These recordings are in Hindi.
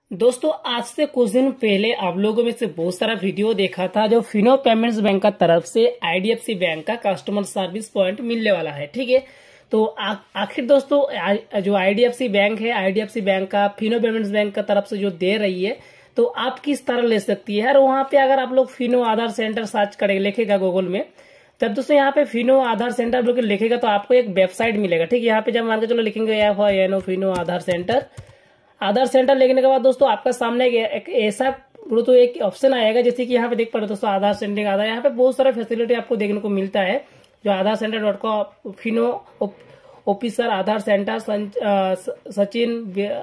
दोस्तों आज से कुछ दिन पहले आप लोगों में से बहुत सारा वीडियो देखा था जो फिनो पेमेंट्स बैंक का तरफ से आईडीएफसी बैंक का कस्टमर सर्विस पॉइंट मिलने वाला है। ठीक है, तो आखिर दोस्तों जो आईडीएफसी बैंक है, आईडीएफसी बैंक का फिनो पेमेंट्स बैंक का तरफ से जो दे रही है तो आप किस तरह ले सकती है। और वहां पे अगर आप लोग फिनो आधार सेंटर सर्च करेंगे, लिखेगा गूगल में, तब दोस्तों यहाँ पे फिनो आधार सेंटर बोल के लिखेगा तो आपको एक वेबसाइट मिलेगा। ठीक है, यहाँ पे जब मान के चलो लिखेंगे फिनो आधार सेंटर लिखने के बाद दोस्तों आपका सामने एक ऐसा तो एक ऑप्शन आएगा, जैसे कि यहाँ पे देख पा रहे हो दोस्तों आधार सेंटर आधार। यहाँ पे बहुत सारा फैसिलिटी आपको देखने को मिलता है जो Aadhaar centre .com Fino officer Aadhaar centre Sachin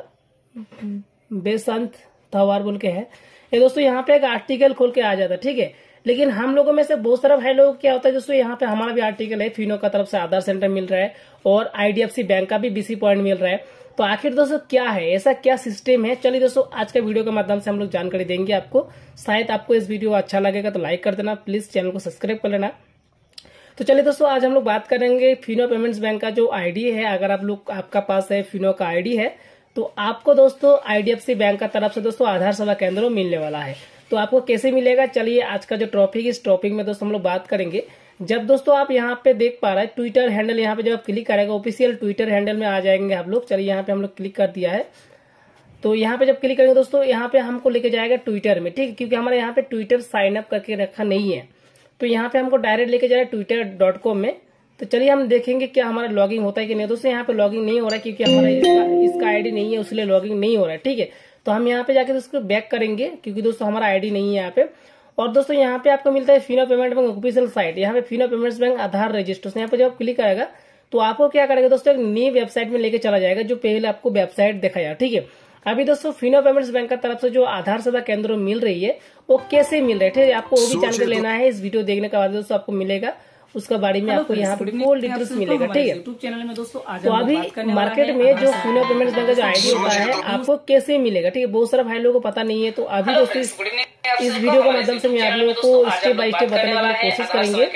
Besant तवार बोल के है ये दोस्तों। यहाँ पे एक आर्टिकल खोल के आ जाता है। ठीक है, लेकिन हम लोगों में से बहुत सारा भाई लोग क्या होता है दोस्तों, यहाँ पे हमारा भी आर्टिकल है, फिनो का तरफ से आधार सेंटर मिल रहा है और आईडीएफसी बैंक का भी बीसी पॉइंट मिल रहा है। तो आखिर दोस्तों क्या है, ऐसा क्या सिस्टम है, चलिए दोस्तों आज के वीडियो के माध्यम से हम लोग जानकारी देंगे आपको। शायद आपको इस वीडियो अच्छा लगेगा तो लाइक कर देना, प्लीज चैनल को सब्सक्राइब कर लेना। तो चलिए दोस्तों आज हम लोग बात करेंगे फिनो पेमेंट्स बैंक का जो आईडी है। अगर आपका पास है फिनो का आईडी है तो आपको दोस्तों आईडीएफसी बैंक का तरफ से दोस्तों आधार सेवा केंद्र मिलने वाला है। तो आपको कैसे मिलेगा, चलिए आज का जो टॉपिक इस टॉपिक में दोस्तों हम लोग बात करेंगे। जब दोस्तों आप यहाँ पे देख पा रहे हैं ट्विटर हैंडल, यहाँ पे जब आप क्लिक करेंगे ऑफिशियल ट्विटर हैंडल में आ जाएंगे आप लोग। चलिए यहाँ पे हम लोग क्लिक कर दिया है, तो यहाँ पे जब क्लिक करेंगे दोस्तों यहाँ पे हमको लेके जाएगा ट्विटर में। ठीक है, क्योंकि हमारे यहाँ पे ट्विटर साइन अप करके रखा नहीं है तो यहाँ पे हमको डायरेक्ट लेके जाएगा twitter.com में। तो चलिए हम देखेंगे क्या हमारा लॉगिन होता है कि नहीं। दोस्तों यहाँ पे लॉगिन नहीं हो रहा है क्योंकि हमारा इसका आईडी नहीं है, इसलिए लॉगिन नहीं हो रहा है। ठीक है, तो हम यहाँ पे जाके उसको बैक करेंगे क्योंकि दोस्तों हमारा आईडी नहीं है यहाँ पे। और दोस्तों यहाँ पे आपको मिलता है Fino payment bank official site, यहाँ पे Fino payments bank Aadhaar register. यहाँ पे जब क्लिक करेगा तो आपको क्या करेगा दोस्तों, एक नई वेबसाइट में लेके चला जाएगा जो पहले आपको वेबसाइट दिखाया। ठीक है, अभी दोस्तों फिनो पेमेंट्स बैंक का तरफ से जो आधार सेवा केंद्र मिल रही है वो कैसे मिल रही है, ठीक है, आपको वो भी जानकारी लेना है। इस वीडियो देखने के बाद दोस्तों आपको मिलेगा, उसका बारे में आपको यहाँ पे फुल डिटेल्स मिलेगा। ठीक है, यूट्यूब चैनल में दोस्तों आज तो अभी मार्केट में जो फिनो पेमेंट्स बैंक का जो आईडी होता है आपको कैसे मिलेगा, ठीक है, बहुत सारा भाई लोगों को पता नहीं है। तो अभी दोस्तों इस वीडियो के माध्यम से मैं आप लोगों को स्टेप बाय स्टेप बताने की कोशिश करेंगे।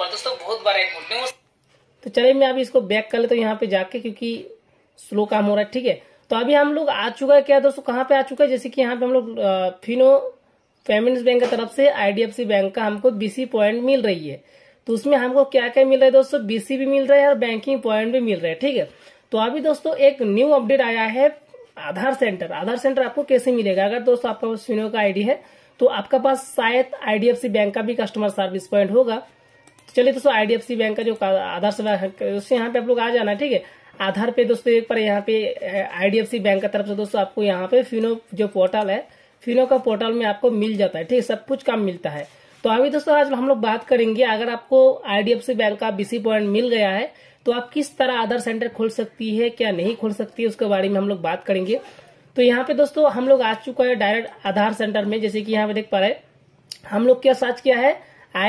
तो चलिए मैं अभी इसको बैक कर लेता हूँ यहाँ पे जाके, क्योंकि स्लो काम हो रहा है। ठीक है, तो अभी हम लोग आ चुका है क्या दोस्तों, कहाँ पे आ चुका है, जैसे कि यहाँ पे हम लोग फिनो पेमेंट्स बैंक की तरफ से आईडीएफसी बैंक का हमको बीसी पॉइंट मिल रही है। तो उसमें हमको क्या क्या मिल रहा है दोस्तों, बीसी भी मिल रहा है और बैंकिंग पॉइंट भी मिल रहा है। ठीक है, तो अभी दोस्तों एक न्यू अपडेट आया है आधार सेंटर। आधार सेंटर आपको कैसे मिलेगा, अगर दोस्तों आपका पास फिनो का आईडी है तो आपका पास शायद आईडीएफसी बैंक का भी कस्टमर सर्विस पॉइंट होगा। चलिए दोस्तों आईडीएफसी बैंक का जो आधार सेवा है उससे यहाँ पे आप लोग आ जाना। ठीक है, आधार पे दोस्तों एक बार यहाँ पे आईडीएफसी बैंक की तरफ से दोस्तों आपको यहाँ पे फिनो जो पोर्टल है, फिनो का पोर्टल में आपको मिल जाता है। ठीक है, सब कुछ काम मिलता है। तो अभी दोस्तों आज हम लोग बात करेंगे, अगर आपको आईडीएफसी बैंक का बीसी पॉइंट मिल गया है तो आप किस तरह आधार सेंटर खोल सकती है, क्या नहीं खोल सकती है, उसके बारे में हम लोग बात करेंगे। तो यहाँ पे दोस्तों हम लोग आ चुका है डायरेक्ट आधार सेंटर में, जैसे कि यहाँ पे देख पा रहे हैं हम लोग क्या सर्च किया है,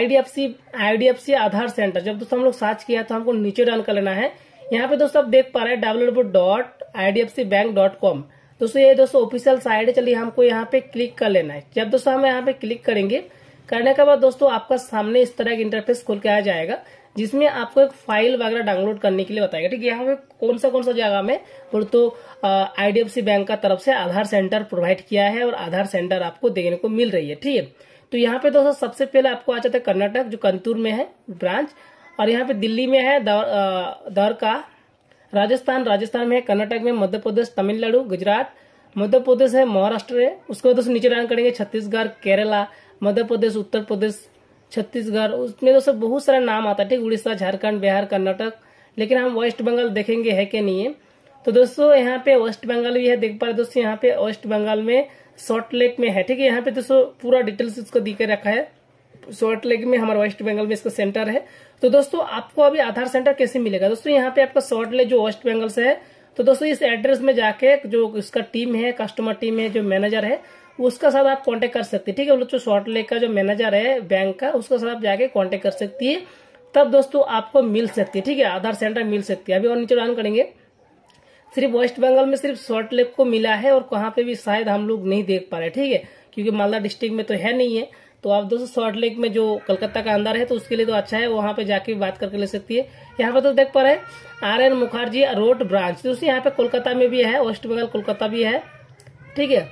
आईडीएफसी आधार सेंटर। जब दोस्तों हम लोग सर्च किया तो हमको नीचे डाउन कर लेना है। यहाँ पे दोस्तों आप देख पा रहे हैं www.idfcbank.com। दोस्तों ये दोस्तों ऑफिशियल साइट है। चलिए हमको यहाँ पे क्लिक कर लेना है। जब दोस्तों हम यहाँ पे क्लिक करेंगे, करने के बाद दोस्तों आपका सामने इस तरह का इंटरफेस खोल के आ जाएगा जिसमें आपको एक फाइल वगैरह डाउनलोड करने के लिए बताएगा। ठीक है, यहाँ पे कौन सा जगह में बोल तो आईडीएफसी बैंक का तरफ से आधार सेंटर प्रोवाइड किया है और आधार सेंटर आपको देखने को मिल रही है। ठीक है, तो यहाँ पे दोस्तों सबसे पहले आपको आ जाता है कर्नाटक जो कंतूर में है ब्रांच, और यहाँ पे दिल्ली में है द्वारका, राजस्थान में है, कर्नाटक में, मध्य प्रदेश, तमिलनाडु, गुजरात, मध्य प्रदेश है, महाराष्ट्र है। उसके बाद दोस्तों नीचे डाउन करेंगे छत्तीसगढ़, केरला, मध्य प्रदेश, उत्तर प्रदेश, छत्तीसगढ़, उसमें दोस्तों बहुत सारा नाम आता है। ठीक, उड़ीसा, झारखंड, बिहार, कर्नाटक, लेकिन हम वेस्ट बंगाल देखेंगे है कि नहीं है। तो दोस्तों यहाँ पे वेस्ट बंगाल भी है, देख पा रहे दोस्तों यहाँ पे वेस्ट बंगाल में सॉल्ट लेक में है। ठीक है, यहाँ पे दोस्तों पूरा डिटेल्स इसको दी के रखा है, सॉल्ट लेक में हमारा वेस्ट बंगाल में इसका सेंटर है। तो दोस्तों आपको अभी आधार सेंटर कैसे मिलेगा, दोस्तों यहाँ पे आपका सॉल्ट लेक जो वेस्ट बंगाल से है, तो दोस्तों इस एड्रेस में जाके जो इसका टीम है, कस्टमर टीम है, जो मैनेजर है उसका साथ आप कांटेक्ट कर सकते हैं। ठीक है, जो सॉल्ट लेक का जो मैनेजर है बैंक का, उसका साथ आप जाके कांटेक्ट कर सकती है, तब दोस्तों आपको मिल सकती है। ठीक है, आधार सेंटर मिल सकती है। अभी और नीचे डाउन करेंगे, सिर्फ वेस्ट बंगाल में सिर्फ सॉल्ट लेक को मिला है और कहाँ पे भी शायद हम लोग नहीं देख पा रहे। ठीक है, क्योंकि मालदा डिस्ट्रिक्ट में तो है नहीं है। तो आप दोस्तों सॉल्ट लेक में जो कलकत्ता का अंदर है तो उसके लिए तो अच्छा है, वहां पे जाके बात करके ले सकती है। यहाँ पे तो देख पा रहे हैं RN मुखर्जी रोड ब्रांच, दोस्तों यहाँ पे कोलकाता में भी है, वेस्ट बंगाल कोलकाता भी है। ठीक है,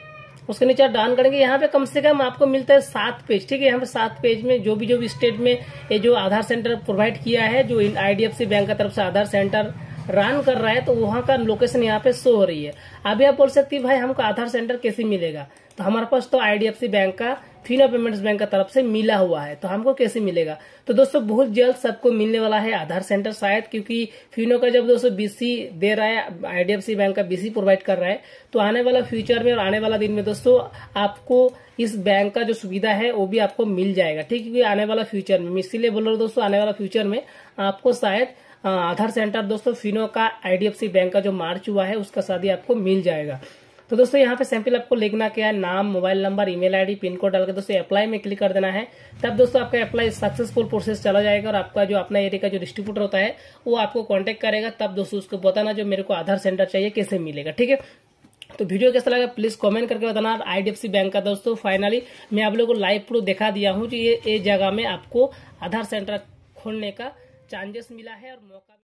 उसके नीचे आप डाउन करेंगे, यहाँ पे कम से कम आपको मिलता है 7 पेज। ठीक है, यहाँ पे 7 पेज में जो भी स्टेट में ये जो आधार सेंटर प्रोवाइड किया है, जो IDFC बैंक की तरफ से आधार सेंटर रन कर रहा है, तो वहां का लोकेशन यहाँ पे शो हो रही है। अभी आप बोल सकते हैं भाई हमको आधार सेंटर कैसे मिलेगा, तो हमारे पास तो IDFC बैंक का फिनो पेमेंट्स बैंक का तरफ से मिला हुआ है, तो हमको कैसे मिलेगा। तो दोस्तों बहुत जल्द सबको मिलने वाला है आधार सेंटर शायद, क्योंकि फिनो का जब दोस्तों BC दे रहा है, IDFC बैंक का BC प्रोवाइड कर रहा है, तो आने वाला फ्यूचर में और आने वाला दिन में दोस्तों आपको इस बैंक का जो सुविधा है वो भी आपको मिल जाएगा। ठीक है, क्योंकि आने वाला फ्यूचर में, इसीलिए बोल रहा हूँ दोस्तों, आने वाला फ्यूचर में आपको शायद आधार सेंटर दोस्तों फिनो का IDFC बैंक का जो मार्च हुआ है उसका शादी आपको मिल जाएगा। तो दोस्तों यहाँ पे सैंपल आपको लिखना क्या है, नाम, mobile number, email ID, pin code डाल के दोस्तों अप्लाई में क्लिक कर देना है। तब दोस्तों आपका अप्लाई सक्सेसफुल प्रोसेस चला जाएगा और आपका जो अपना एरिया का जो डिस्ट्रीब्यूटर होता है वो आपको कांटेक्ट करेगा। तब दोस्तों उसको बताना जो मेरे को आधार सेंटर चाहिए कैसे मिलेगा। ठीक है, तो वीडियो कैसा लगा प्लीज कमेंट करके बताना। IDFC बैंक का दोस्तों फाइनली मैं आप लोगों को लाइव प्रूफ दिखा दिया हूँ कि ये जगह में आपको आधार सेंटर खोलने का चांसेस मिला है और मौका